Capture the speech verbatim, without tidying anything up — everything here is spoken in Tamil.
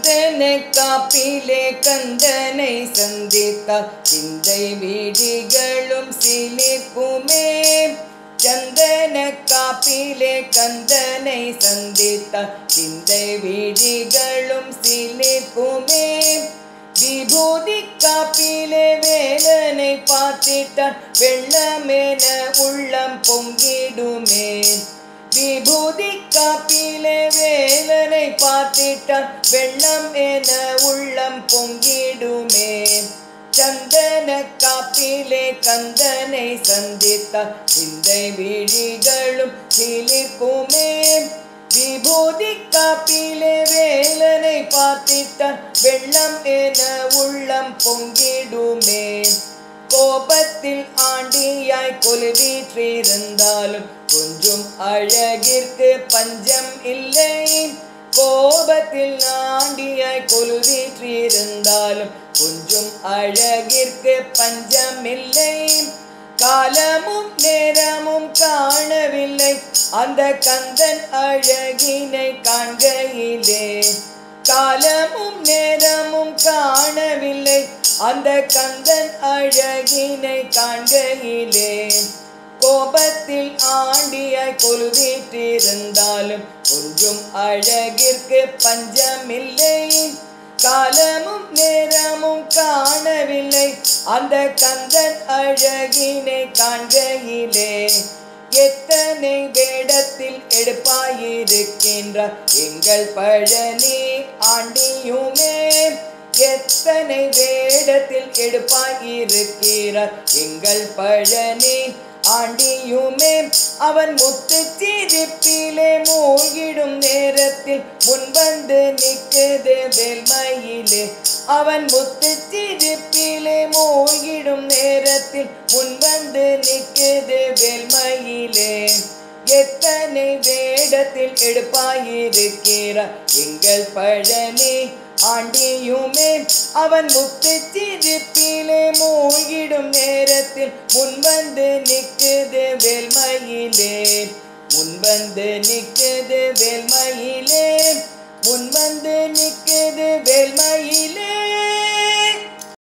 சந்தன காப்பிலே கந்தனை சந்தித்தால் சிந்தை விழிகளும் சிலிர்க்குமே. சந்தன காப்பிலே கந்தனை சந்தித்தால் சிந்தை விழிகளும் சிலிர்க்குமே. விபூதி காப்பிலே வேலனை பார்த்திட்டால் வெள்ளமென உள்ளம் பொங்கிடுமே. விபூதி காப்பிலே வேலனை பார்த்திட்டால் வெள்ளம் என உள்ளம் பொங்கிடுமே. சந்தன காப்பிலே கந்தனை சந்தித்தால் சிந்தை விழிகளும் சிலிர்க்குமே. விபூதி காப்பிலே வேலனை பார்த்திட்டால் வெள்ளம் என உள்ளம் பொங்கிடுமே. கோபத்தில் ஆண்டியாய் கொலுவீற்றிருந்தாலும் கொஞ்சம் அழகிற்கு பஞ்சம் இல்லை. கோபத்தில் ஆண்டியாய் கொலுவீற்றிருந்தாலும் கொஞ்சம் அழகிற்கு பஞ்சம் இல்லை. காலமும் நேரமும் காணவில்லை அந்த கந்தன் அழகினை காண்கையிலே. காலமும் நேரமும் காணவில்லை அந்த கந்தன் அழகினை காண்கையிலே. கோபத்தில் ஆண்டியாய் கொலுவீற்றிருந்தாலும் கொஞ்சம் அழகிற்கு பஞ்சமில்லை. காலமும் நேரமும் காணவில்லை அந்த கந்தன் அழகினை காண்கையிலே. எத்தனை வேடத்தில் எடுப்பாயிருக்கின்றார் எங்கள் பழனி ஆண்டியுமே. எத்தனை வேடத்தில் எடுப்பாயிருக்கிறார் எங்கள் பழனி ஆண்டியுமே. அவன் முத்து சிரிப்பிலே மூழ்கிடும் நேரத்தில் முன்வந்து நிற்குது வேல்மயிலே. அவன் முத்து சிரிப்பிலே மூழ்கிடும் நேரத்தில் முன்வந்து நிற்குது வேல்மயிலே. எத்தனை வேடத்தில் எடுப்பாயிருக்கிறார் எங்கள் பழனி ஆண்டியுமே. அவன் முத்து சிரிப்பிலே மூழ்கிடும் நேரத்தில் முன்வந்து நிற்குது வேல்மயிலே. முன்வந்து நிற்குது வேல்மயிலே. முன்வந்து நிற்குது வேல்மயிலே.